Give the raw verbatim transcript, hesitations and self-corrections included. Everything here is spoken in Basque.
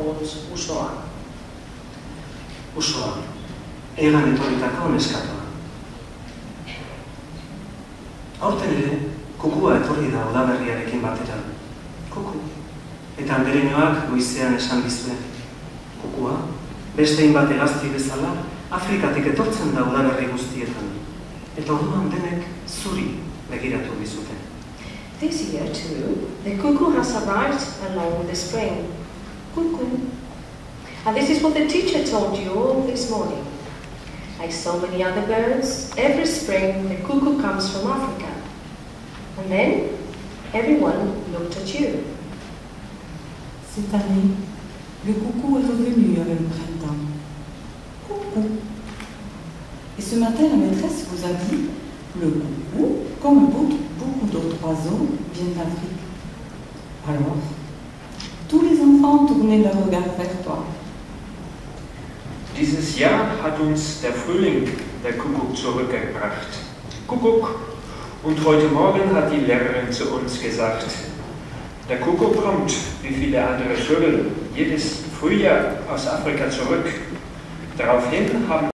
called Ushoa. Ushoa, egan etorritako neskatoa. Aurten ere, kukua etorri da udaberriarekin batera. Kuku. Eta andereñoak goizean esan dizue. Kukua, beste hainbat hegazti bezala, Afrikatik etortzen da udaberri guztietan. Eta orduan denek zuri begiratu dizute. This year too, the cuckoo has arrived along with the spring. Cuckoo. And this is what the teacher told you all this morning. Like so many other birds, every spring the cuckoo comes from Africa. And then everyone looked at you. Cette année, le coucou est revenu avec le printemps. Coucou. Et ce matin, la maîtresse vous a dit, le coucou, comme beaucoup d'autres oiseaux, vient d'Afrique. Alors, tous les enfants tournaient leur regard vers toi. Dieses Jahr hat uns der Frühling, der Kuckuck, zurückgebracht. Kuckuck. Und heute Morgen hat die Lehrerin zu uns gesagt, der Kuckuck kommt, wie viele andere Vögel, jedes Frühjahr aus Afrika zurück. Daraufhin haben